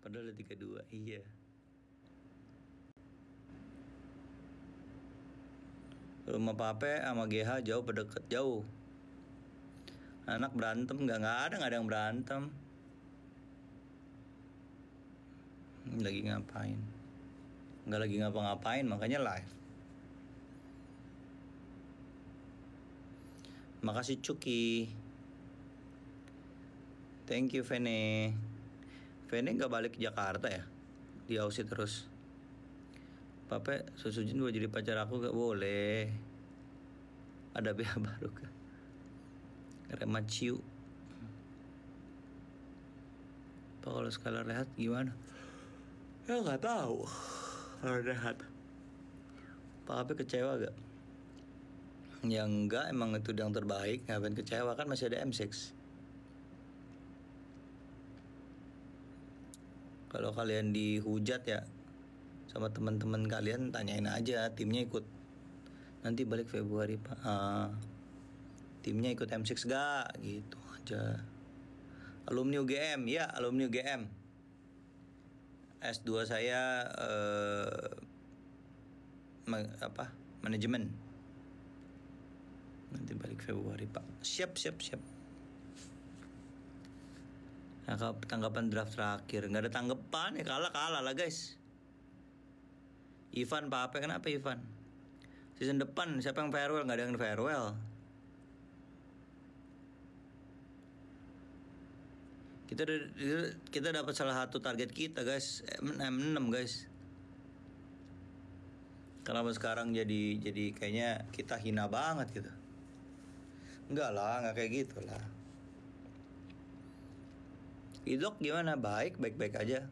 Padahal udah 32. Iya. Rumah Pape sama GH jauh deket jauh. Anak berantem nggak ada yang berantem. Lagi ngapain? Nggak lagi ngapa-ngapain, makanya live. Makasih Cuki. Thank you Vene. Vene nggak balik ke Jakarta ya? Di Aussie terus. Pape susujin gue jadi pacar aku gak boleh. Ada BH baru kan? Remaciu. Pak kalau skala rehat gimana? Ya nggak tahu. Kalau rehat. Pak Pape kecewa gak? Ya enggak, emang itu yang terbaik. Ngapain kecewa, kan masih ada M6. Kalau kalian dihujat ya sama teman-teman kalian, tanyain aja timnya ikut. Nanti balik Februari Pak. Timnya ikut M6 gak? Gitu aja. Alumni UGM, ya alumni UGM. S2 saya manajemen. Nanti balik Februari Pak. Siap. Nah, tanggapan draft terakhir nggak ada tanggapan ya, kalah lah guys. Ivan Pape, kenapa Ivan? Season depan siapa yang farewell? Nggak ada yang farewell. Kita dapat salah satu target kita guys, M6 guys. Kenapa sekarang jadi kayaknya kita hina banget gitu? Enggak lah, nggak kayak gitu lah. Idok gimana? Baik aja.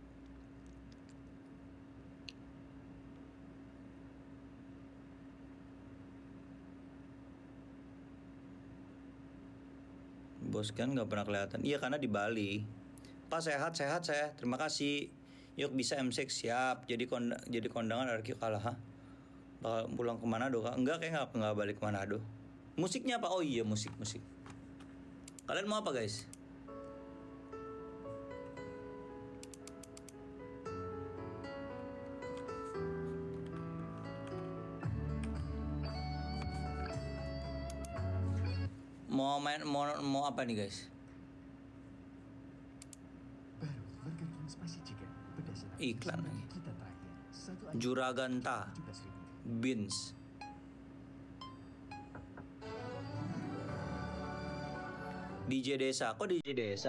Bos kan nggak pernah kelihatan. Iya karena di Bali. Pak sehat saya. Terima kasih. Yuk bisa M6 siap. Jadi kondangan RQ kalah. Ha? Bakal pulang ke Manado kak? Enggak, kayak nggak balik ke Manado. Musiknya apa? Oh iya musik. Kalian mau apa guys? Mau apa nih guys? Iklan lagi. Juraganta Beans. DJ Desa. Kok DJ Desa?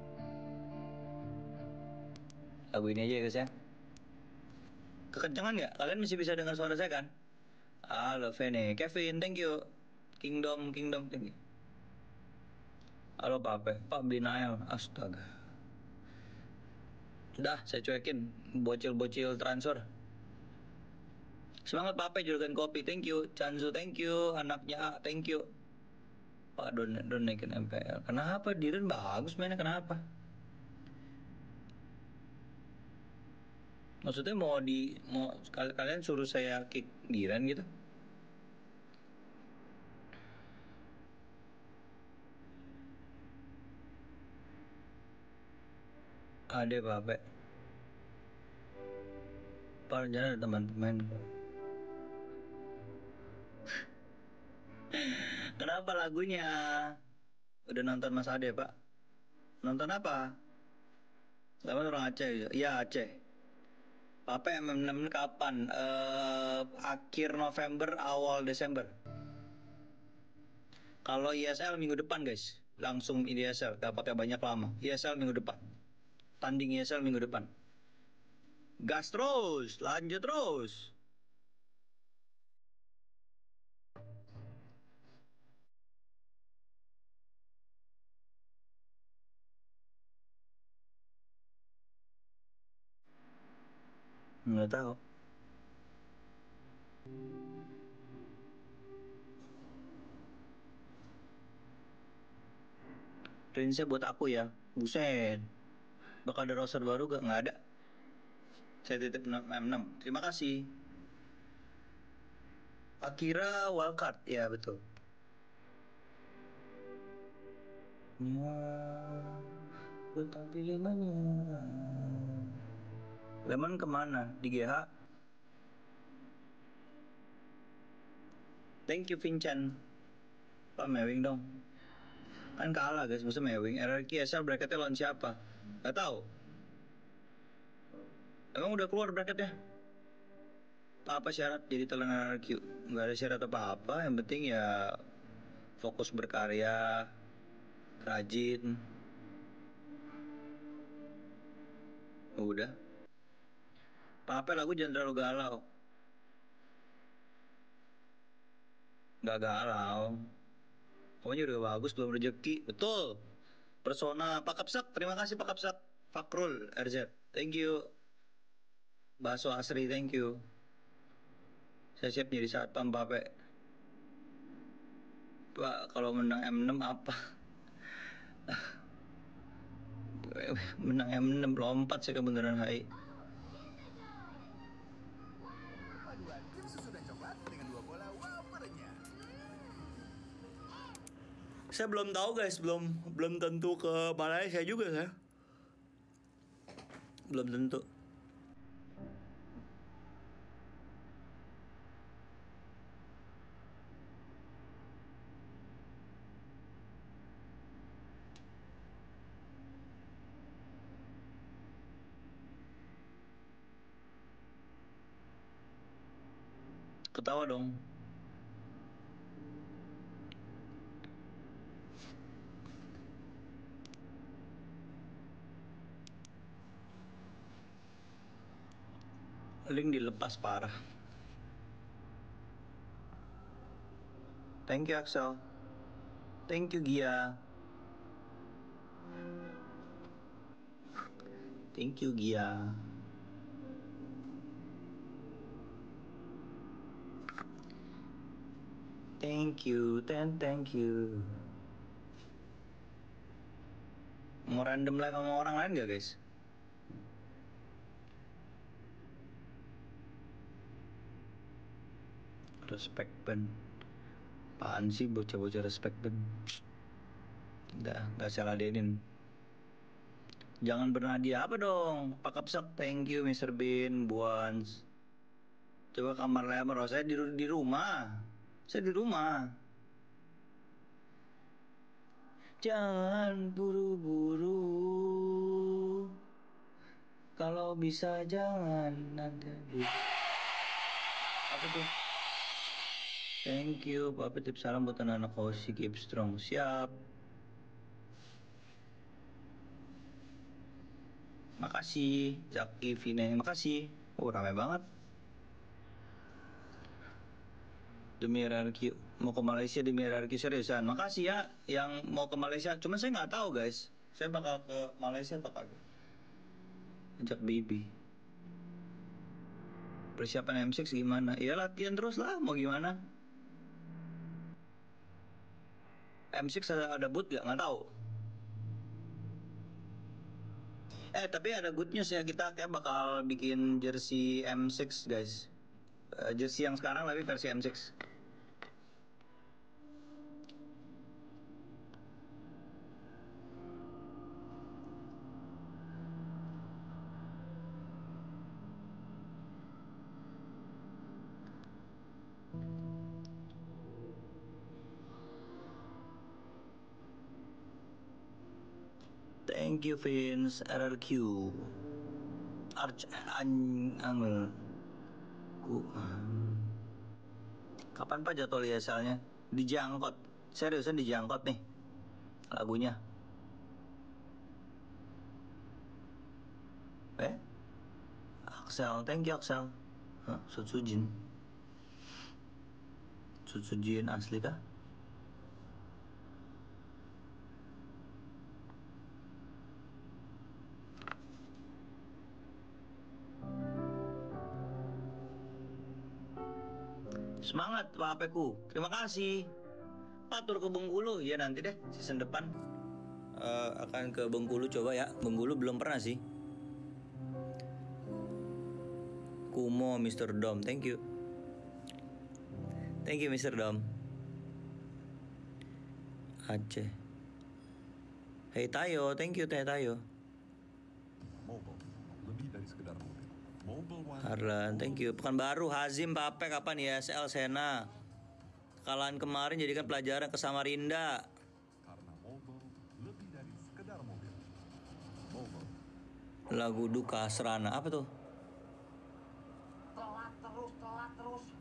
Lagu ini aja ya guys ya. Kekencangan nggak? Kalian masih bisa dengar suara saya kan? Halo Vene, Kevin, thank you. Kingdom, thank you. Halo Pape, Pak Binael, astaga. Dah, saya cuekin. Bocil transfer. Semangat Pape, juragan kopi, thank you. Chanzu, thank you. Anaknya A, thank you. Pak Don naikin MPL. Kenapa? Diren bagus mainnya, kenapa? Maksudnya mau kalian suruh saya kick Diren gitu? Ada Pape. Pak rencana ada teman-teman. Kenapa lagunya? Udah nonton Mas Ade Pak? Nonton apa? Sama orang Aceh? Iya Aceh. Pape MM6 kapan? Akhir November, awal Desember. Kalau ISL minggu depan guys. Langsung ISL, gak pakai banyak lama. ISL minggu depan. Tanding ISL minggu depan. Gas terus, lanjut terus. Nggak tahu. Rinsnya buat aku ya. Buset. Bakal ada roster baru gak? Nggak ada. Saya titip M6. Terima kasih. Akira wildcard. Ya betul. Ya, tetapi mana? Lemon kemana? Di GH? Thank you Vincent. Pak mewing dong. Kan kalah guys, masa mewing. RRQ SL bracketnya lawan siapa? Gak tahu. Emang udah keluar bracketnya? Apa syarat jadi talent RRQ? Gak ada syarat apa-apa. Yang penting ya fokus berkarya, rajin. Udah. Apa lagu jangan terlalu galau. Gak galau. Pokoknya udah bagus, belum rezeki. Betul. Persona Pak Kapsak, terima kasih Pak Kapsak. Fakrul RZ, thank you. Baso Asri, thank you. Saya siap jadi satpam Pak. Pak, kalau menang M6 apa? Menang M6 lompat saya ke Bundaran HI. Paduan tim susu dan coklat dengan 2 bola wafernya. Saya belum tahu guys, belum tentu ke Malaysia juga saya. Belum tentu. Ketawa dong. Link dilepas parah. Thank you Axel. Thank you Gia. Thank you Gia. Thank you, thank you. Mau random live sama orang lain gak guys? Respect band. Apaan sih bocah-bocah respect band? Udah, gak salah denin. Jangan bernadia apa dong? Pak Kapsak, thank you Mr. Bean, Buans. Coba kamar lemar, saya di rumah. Saya di rumah. Jangan buru-buru. Kalau bisa jangan nanti. Apa tuh? Thank you, Pak titip salam buat anak-anak Kosi, keep strong. Siap. Makasih, Zaki, Vine, makasih. Ramai banget. Demi RRQ, mau ke Malaysia demi RRQ seriusan. Makasih ya yang mau ke Malaysia. Cuma saya nggak tahu guys. Saya bakal ke Malaysia atau kagak. Ajak baby. Persiapan M6 gimana? Ya latihan terus lah, mau gimana? M6 ada boot gak? Nggak tahu. Tapi ada good news ya, kita kayak bakal bikin jersey M6 guys. Jersey yang sekarang tapi versi M6. Thank you Vince, RRQ. Angel. Kapan Pak jadwal ISL-nya? Dijangkot. Seriusan dijangkot nih lagunya. Axel, thank you Axel. Sutsujin. Sutsujin asli kah? Semangat Pak Apeku. Terima kasih. Patur ke Bengkulu ya nanti deh season depan. Akan ke Bengkulu coba ya. Bengkulu belum pernah sih. Kumo Mr. Dom, thank you. Thank you Mr. Dom. Aceh. Hey Tayo, thank you Tayo. Mobil lebih dari sekedar mobil. Harlan, thank you. Pekanbaru, Hazim, Pape, kapan ya? SL Sena. Kekalahan kemarin jadikan pelajaran ke Samarinda. Karena mobile lebih dari sekedar mobil. Mobile. Lagu duka Serana, apa tuh? Telat terus.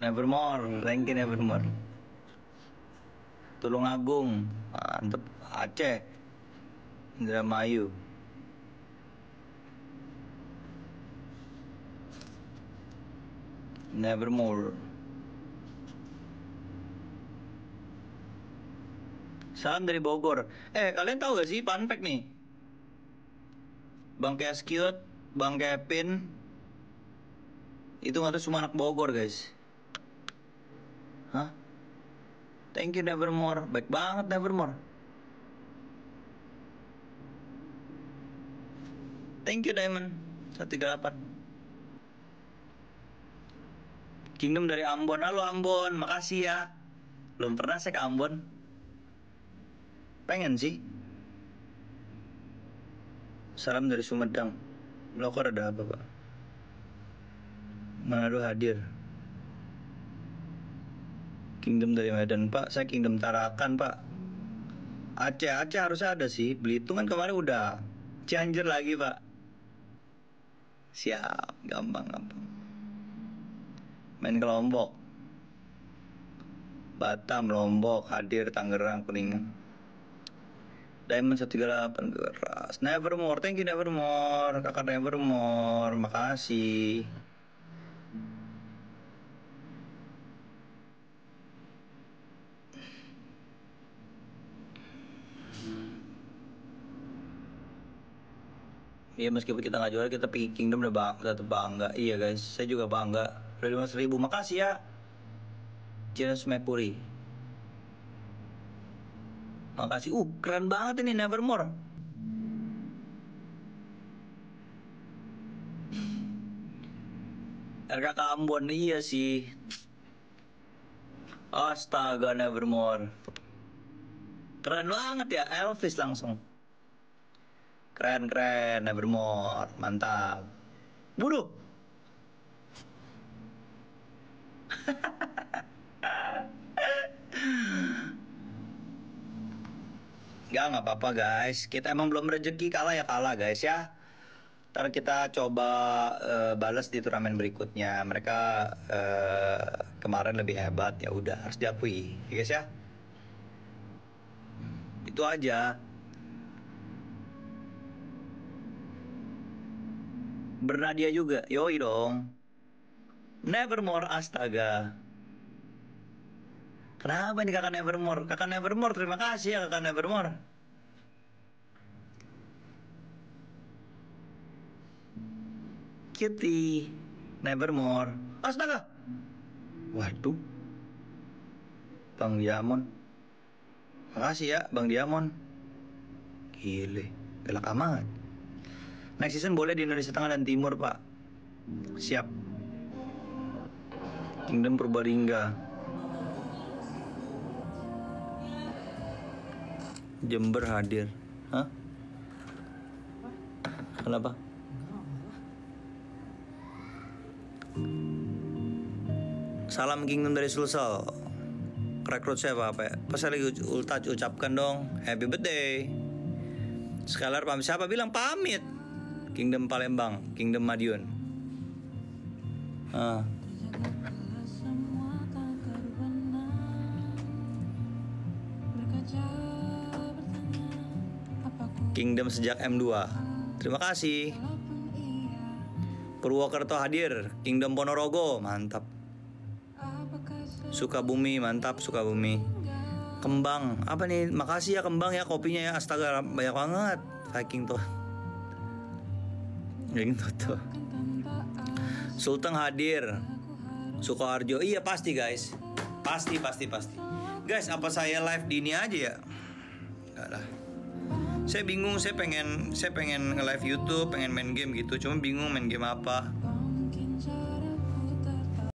Nevermore, thank you Nevermore. Tulung Agung, mantep. Aceh, Indramayu. Nevermore. Salam dari Bogor. Kalian tahu gak sih fun fact nih? Bang Keskiut, Bang Kevin, itu nggak tahu cuma anak Bogor guys. Hah? Thank you Nevermore, baik banget Nevermore. Thank you Diamond 138. Kingdom dari Ambon. Halo Ambon, makasih ya. Belum pernah saya ke Ambon. Pengen sih. Salam dari Sumedang. Blokor ada apa pak? Manado hadir. Kingdom dari Medan pak. Saya Kingdom Tarakan pak. Aceh harusnya ada sih. Belitung kan kemarin udah. Cianjur lagi pak. Siap, gampang. Main ke Lombok. Batam, Lombok, hadir, Tangerang, Kuningan. Diamond 138 keras. Nevermore, thank you Nevermore. Kakak Nevermore, makasih. Iya meskipun kita nggak juara, kita pergi Kingdom udah tetap bangga. Iya guys, saya juga bangga. Udah 15.000, makasih ya. James Mercury. Makasih. Keren banget ini Nevermore. RKK Ambon, iya sih. Astaga Nevermore. Keren banget ya, Elvis langsung. Keren Nevermore, mantap. Bunuh. Nggak apa-apa guys. Kita emang belum rezeki, kalah ya kalah guys ya. Ntar kita coba balas di turnamen berikutnya. Mereka kemarin lebih hebat, ya udah harus diakui, ya guys ya. Itu aja. Bernadia juga, yoi dong. Nevermore, astaga. Kenapa nih kakak Nevermore? Kakak Nevermore, terima kasih ya kakak Nevermore. Cutie, Nevermore. Astaga. Waduh. Bang Diamond. Makasih ya Bang Diamond. Gile, galak amat. Next season boleh di Indonesia Tengah dan Timur pak. Siap. Kingdom Purbalingga. Jember hadir. Hah? Kenapa? Salam Kingdom dari Sulsel. Rekrut saya apa ya? Pas saya lagi ultaj ucapkan dong happy birthday. Scalar pamit. Siapa bilang pamit? Kingdom Palembang, Kingdom Madiun. Kingdom sejak M2. Terima kasih. Purwokerto hadir. Kingdom Ponorogo, mantap. Sukabumi, mantap Sukabumi. Kembang, apa nih? Makasih ya Kembang ya kopinya ya. Astaga banyak banget. Viking tuh. Sulteng hadir. Sukoharjo, iya pasti guys. Pasti. Guys, apa saya live di ini aja ya? Enggak lah. Saya bingung, saya pengen nge-live YouTube, pengen main game gitu. Cuma bingung main game apa.